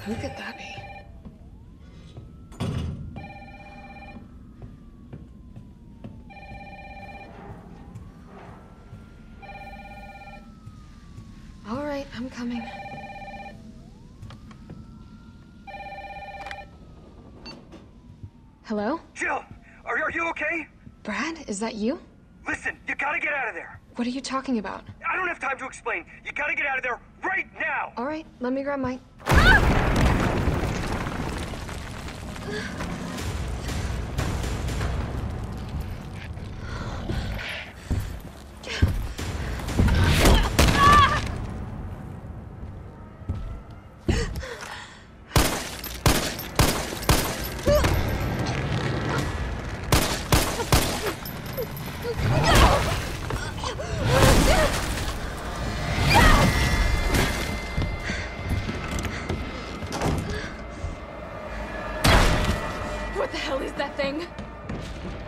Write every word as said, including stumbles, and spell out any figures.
Who could that be? All right, I'm coming. Hello? Jill, are, are you okay? Brad, is that you? Listen, you gotta get out of there. What are you talking about? I don't have time to explain. You gotta get out of there right now. All right, let me grab my... What the hell is that thing?